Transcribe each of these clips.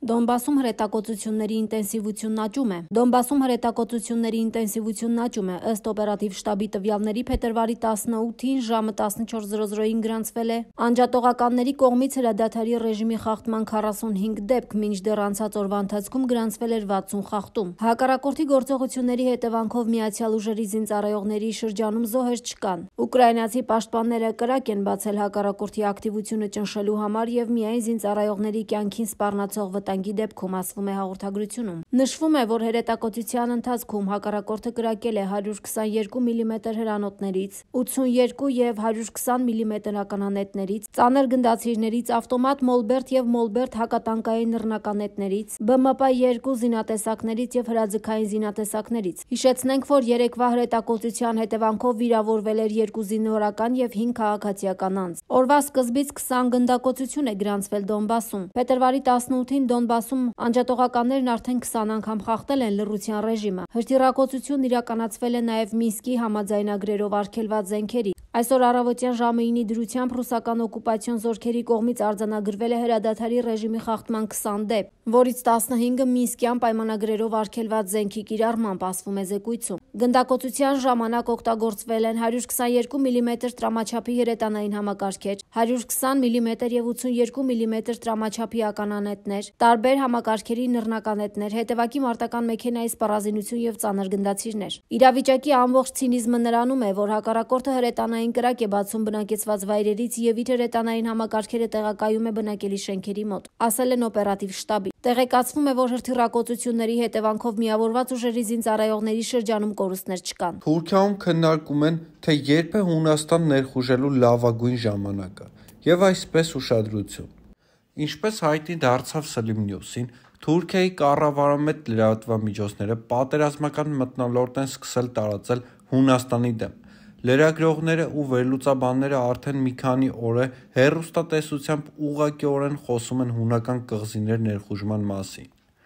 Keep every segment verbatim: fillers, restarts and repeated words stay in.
Դոնբասում հրետակոծությունների ինտենսիվությունն աճում է։ Դոնբասում հրետակոծությունների ինտենսիվությունն աճում է։ Ըստ օպերատիվ շտաբի տվյալների փետրվարի տասնութին ժամը տասնչորս զրո զրոյին գրանցվել է անջատողականների կողմից հրադադարի ռեժիմի խախտման քառասունհինգ դեպք, մինչդեռ անցած օրվա ընթացքում գրանցվել էր վաթսուն խախտում։ Հակառակորդի գործողությունների հետևանքով Միացյալ ուժերի զինծառայողների շրջանում զոհեր չկան։ Ուկրաինացի պաշտպանները կրակ են բացել հակառակորդի ակտիվությունը ճնշելու համար եւ միայն զինծառայողների կյանքին սպառնացող վտանգի դեպքում, ասվում է հաղորդագրությունում։ Նշվում է, որ հրետակոծության ընթացքում հակառակորդը կրակել է հարյուր քսաներկու միլիմետր հրանոթներից, ութսունյոթ եւ հարյուր քսան միլիմետր ականանետներից, ծանր գնդացիրներից, ավտոմատ մոլբերտ եւ մոլբերտ հակատանկային նռնականետներից, B M P երկու զինատեսակներից եւ հրաձգային զինատեսակներից։ Հիշեցնենք, որ երեկվա հրետակոծության հետևանքով վիրավորվել էր երկու զինվորական եւ հինգ քաղաքացիական անձ։ Օրվա սկզբից քսան գնդակոծություն է գրանցվել Դոնբասում։ Փետրվարի տասնութին Դոնբասում անջատողականներն արդեն քսան անգամ խախտել են լռության ռեժիմը։ Հրթիռակոծությունն իրականացվել է նաև Մինսկի համաձայնագրերով արգելված զենքերի։ Այսօր առավոտյան ժամը ինի դրությամբ ռուսական օկուպացիոն զորքերի կողմից արձանագրվել է հրադադարի ռեժիմի խախտման քսան դեպք, որից տասնհինգը Մինսկյան պայմանագրերով արգելված զենքի կիրառմամբ, ասվում է զեկույցում։ Գնդակոծության ժամանակ օգտագործվել են հարյուր քսաներկու միլիմետր տրամաչափի հրետանային համակարգեր, հարյուր քսան միլիմետր եւ ութսունյոթ միլիմետր տրամաչափի ականանետներ, տարբեր համակարգերի նռնականետներ, հետևակի մարտական մեքենայի սպառազինություն եւ ծանր գնդացիրներ։ Իրավիճակի ամբողջ ցինիզմը նրանում է, որ հակառակորդը հրետանային կրակ է բացում բնակեցված վայրերից եւ իր հրետանային համակարգերը տեղակայում է բնակելի շենքերի մոտ, ասել են օպերատիվ շտաբի։ Տեղեկացվում է, որ հրթիռակոծությունների հետևանքով միավորված ուժերի զինծառայողների շրջանում կորուստներ չկան։ Թուրքիայում քննարկում են, թե երբ է Հունաստան ներխուժելու լավագույն ժամանակը եւ այսպես ուշադրություն։ Ինչպես հայտնի դարձավ Սլիմ Նյուսին, Թուրքիայի կառավարամետ լրատվամիջոցները պատերազմական մթնոլորտ են սկսել տարածել Հունաստանի դեմ։ Լրագրողները ու վերլուծաբանները արդեն մի քանի օր է հեռուստատեսությամբ ուղղակիորեն խոսում են հունական կղզիներ ներխուժման մասին։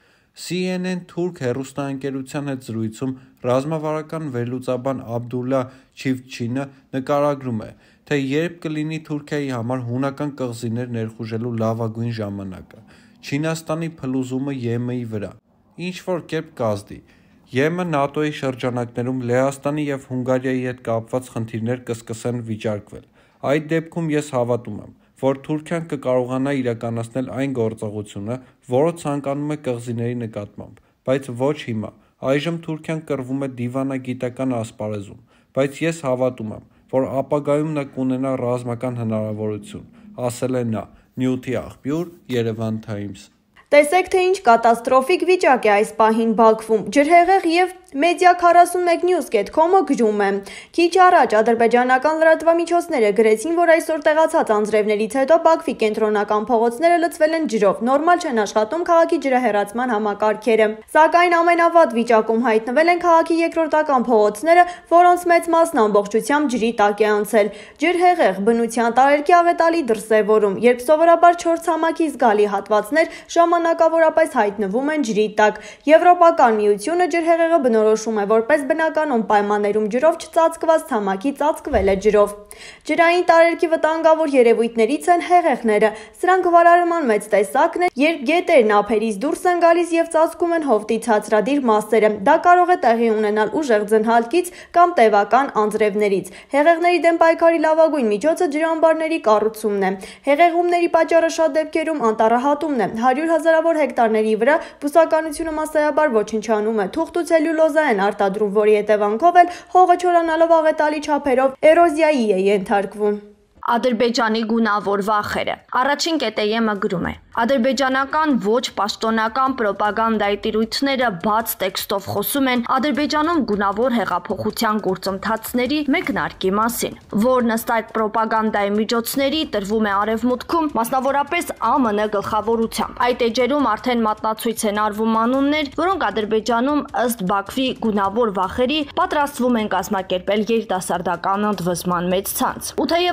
C N N թուրք հեռուստաընկերության հետ զրույցում ռազմավարական վերլուծաբան Աբդուլլա Չիվչինը նկարագրում է, թե երբ կլինի Թուրքիայի համար հունական կղզիներ ներխուժելու լավագույն ժամանակը։ Չինաստանի փլուզումը Եմենի վրա ինչ որ կերպ կազդի։ Եմենը ՆԱՏՕ-ի շրջանակներում Լեհաստանի եւ Հունգարիայի հետ կապված խնդիրներ կսկսեն վիճարկվել։ Այդ դեպքում ես հավատում եմ, որ Թուրքիան կկարողանա իրականացնել այն գործողությունը, որը ցանկանում է կղզիների նկատմամբ, բայց ոչ հիմա։ Այժմ Թուրքիան կռվում է դիվանագիտական ասպարեզում, բայց ես հավատում եմ, որ ապագայում նա կունենա ռազմական հնարավորություն, ասել է նա։ Նյութի աղբյուր Երևան Times։ Տեսեք, թե ինչ կատաստրոֆիկ վիճակ է այս պահին Բաքվում։ Ջրհեղեղ եւ Media քառասունմեկ news dot com-ը գրում է. Քիչ առաջ ադրբեջանական լրատվամիջոցները գրեցին, որ այսօր տեղացած անձրևներից հետո Բաքվի կենտրոնական փողոցները լցվել են ջրով։ Նորմալ չեն աշխատում քաղաքի ջրահեռացման համակարգերը։ Սակայն ամենավատ վիճակում հայտնվել են քաղաքի երկրորդական փողոցները, որոնց մեծ մասն ամբողջությամբ ջրի տակ է անցել։ Ջրհեղեղ բնության տարերքի աղետալի դրսևորում, երբ սովորաբար չորս ցամաքի զգալի հատվածներ ժամանակավորապես հայտնվում են ջրի տակ։ Եվրոպական միությունը ջրհեղեղը բնորոշում է որպես բնականon պայմաններում ջրով չծածկված ցամաքի ծածկվել է ջրով։ Ջրային տարերքի վտանգավոր երևույթներից են հեղեղները։ Սրանք վարարման մեծ տեսակն են, երբ գետերն ափերից դուրս են գալիս եւ ծածկում են հովտի ցածրադիր մասերը։ Դա կարող է տեղի ունենալ ուժեղ ձնհալքից կամ տևական անձրևներից։ Հեղեղների դեմ պայքարի լավագույն միջոցը ջրամբարների կառուցումն է։ Հեղեղումների պատճառը շատ դեպքերում անտառահատումն է։ Հարյուր հազարավոր հեկտարների վրա բուսականությունը մասսայաբար ոչնչանում է։ Թուղթ ու ցելյուլոզա են արտադրում, որի հետևանքով էլ հողը չորանալով աղետալի չափերով էրոզիայի է ենթարկվում։ Ադրբեջանի գունավոր վախերը։ Առաջին կետեյեմը գրում է. Ադրբեջանական ոչ պաշտոնական պրոպագանդայի տիրույթները բաց տեքստով խոսում են Ադրբեջանում գունավոր հեղափոխության գործընթացների մեկնարկի մասին, որն ըստ այդ պրոպագանդայի միջոցների տրվում է Արևմուտքում, մասնավորապես A M N գլխավորությամբ։ Այդ էջերում արդեն մատնացույց են արվում անուններ, որոնք Ադրբեջանում ըստ Բաքվի գունավոր վախերի պատրաստվում են կազմակերպել երիտասարդական ընդվզման մեծ ցանց։ Ու թեև առայժմ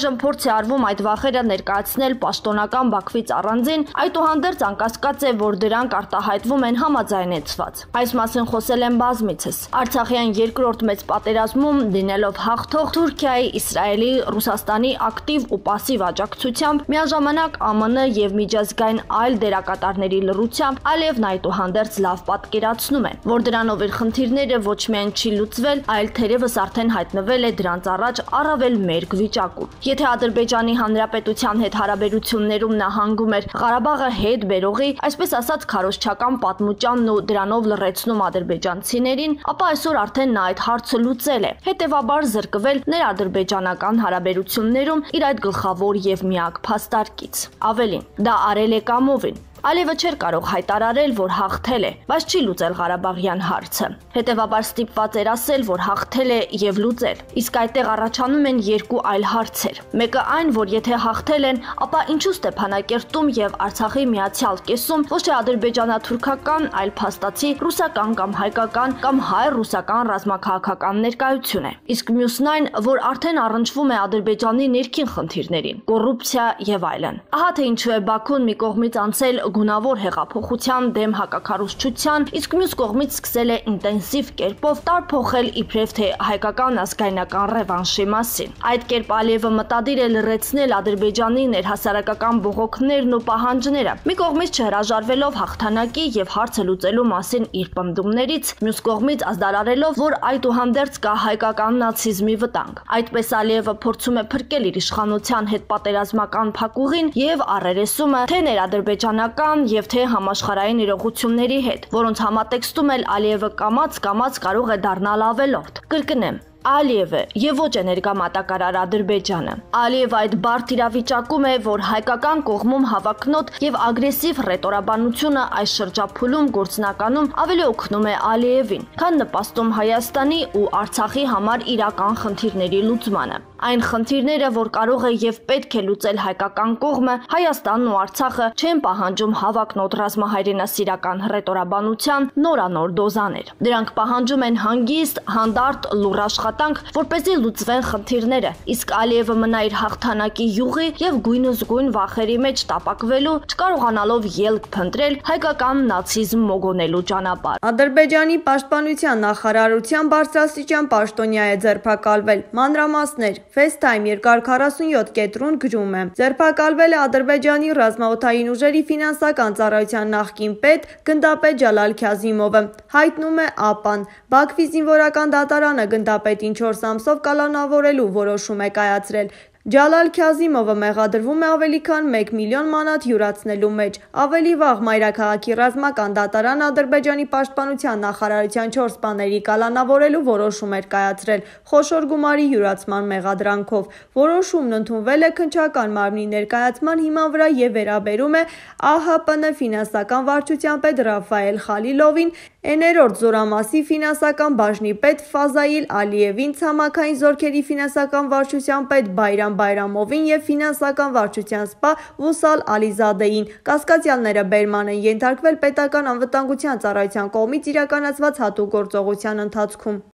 Այժմ փորձ է արվում այդ վախերը ներկայացնել պաշտոնական Բաքվից առանձին, այդուհանդերձ անկասկած է, որ դրանք արտահայտվում են համաձայնեցված։ Այս մասին խոսել են բազմիցս։ Արցախյան երկրորդ մեծ պատերազմում դինելով հաղթող Թուրքիայի, Իսրայելի, Ռուսաստանի ակտիվ ու պասիվ աջակցությամբ, միաժամանակ ԱՄՆ եւ միջազգային այլ դերակատարների լռությամբ Ալիևն այդուհանդերձ լավ պատկերացնում է, որ դրանով իր խնդիրները ոչ միայն չի լուծվել, այլ թերևս արդեն հայտնվել է դրանց առաջ առավել մերկ վիճակում։ Եթե Ադրբեջանի Հանրապետության հետ հարաբերություններում նա հանգում էր Ղարաբաղը հետ բերողի, այսպես ասած քարոզչական պատմուճանն ու դրանով լռեցնում ադրբեջանցիներին, ապա այսօր արդեն նա այդ հարցը լուծել է, հետևաբար զրկվել ներադրբեջանական հարաբերություններում իր այդ գլխավոր եւ միակ փաստարկից։ Ավելին, դա արել է կամովին։ Ալիևը չէր կարող հայտարարել, որ հաղթել է, բայց չի լուծել Ղարաբաղյան հարցը։ Հետևաբար ստիպված էր ասել, որ հաղթել է եւ լուծել։ Իսկ այդտեղ առաջանում են երկու այլ հարցեր։ Մեկը այն, որ եթե հաղթել են, ապա ինչու Ստեփանակերտում եւ Արցախի միացյալ կեսում ոչ թե ադրբեջանա-թուրքական, այլ փաստացի ռուսական կամ հայկական կամ հայ-ռուսական ռազմաքաղաքական ներկայություն է։ Իսկ մյուսն այն, որ արդեն առնչվում է Ադրբեջանի ներքին խնդիրներին, կոռուպցիա եւ այլն։ Ահա թե ինչու է Բաքուն մի կողմից անցել գունավոր հեղափոխության դեմ հակակառուցչության, իսկ մյուս կողմից սկսել է ինտենսիվ կերպով տարփոխել իբրև թե հայկական ազգայնական ռևանշի մասին։ Այդ կերպ Ալիևը մտադիր է լռեցնել Ադրբեջանի ներհասարակական բողոքներն ու պահանջները, մի կողմից չհրաժարվելով հաղթանակի եւ հարցը լուծելու մասին իր պնդումներից, մյուս կողմից ազդարարելով, որ այդուհանդերձ կա հայկական նացիզմի վտանգ։ Այդպես Ալիևը փորձում է փրկել իր իշխանության հետ պատերազմական փակուղին եւ առերեսումը թե ներադրբեջանական եւ թե համաշխարհային իրողությունների հետ, որոնց համատեքստում էլ Ալիևը կամաց-կամաց կարող է դառնալ ավելորդ։ Կրկնեմ, Ալիևը եւ ոչ էներգամատակարար Ադրբեջանը։ Ալիևը այդ բարդ իրավիճակում է, որ հայկական կողմում հավակնոտ եւ ագրեսիվ ռետորաբանությունը այս շրջափուլում գործնականում ավելի օգնում է Ալիևին, քան նպաստում Հայաստանի ու Արցախի համար իրական խնդիրների լուծմանը։ Այն խնդիրները, որ կարող է եւ պետք է լուծել հայկական կողմը, Հայաստանն ու Արցախը չեն պահանջում հավակնոտ ռազմահայրենասիրական ռետորաբանության նորանոր դոզաներ։ Դրանք պահանջում են հանգիստ, հանդարտ, լուռ աշխատանք, որպեսզի լուծվեն խնդիրները, իսկ Ալիևը մնա իր հաղթանակի յուղի եւ գույնզգույն վախերի մեջ տապակվելու, չկարողանալով ելք փնտրել հայկական նացիզմ մոգոնելու ճանապարհ։ Ադրբեջանի պաշտպանության նախարարության բարձրաստիճան պաշտոնյա է ձերբակալվել։ Մանրամասներ FaceTime երկար քառասունյոթ կետրուն գրում է. ձերբակալվել է Ադրբեջանի ռազմաօդային ուժերի ֆինանսական ծառայության նախկին պետ գնդապետ Ջալալ Քազիմովը, հայտնում է ԱՊԱ-ն։ Բաքվի զինվորական դատարանը գնդապետին չորս ամսով կալանավորելու որոշում է կայացրել։ Ջալալ Քազիմովը մեղադրվում է ավելի քան մեկ միլիոն մանաթ յուրացնելու մեջ։ Ավելի վաղ Մայրաքաղաքի ռազմական դատարանը Ադրբեջանի պաշտպանության նախարարության չորս սպաների կալանավորելու որոշում էր կայացրել խոշոր գումարի յուրացման մեղադրանքով։ Որոշումն ընդունվել է քննչական մարմնի ներկայացման հիման վրա եւ վերաբերում է ԱՀՊՆ ֆինանսական վարչության պետ Ռաֆայել Խալիլովին, էներորդ զորամասի ֆինանսական բաժնի պետ Ֆազայիլ Ալիևին, ցամաքային զորքերի ֆինանսական վարչության պետ Բայրամ Բայրամովին եւ ֆինանսական վարչության սպա Վուսալ Ալիզադեին։ Կասկածյալները բերման են ենթարկվել պետական անվտանգության ծառայության կողմից իրականացված հատուկ գործողության ընթացքում։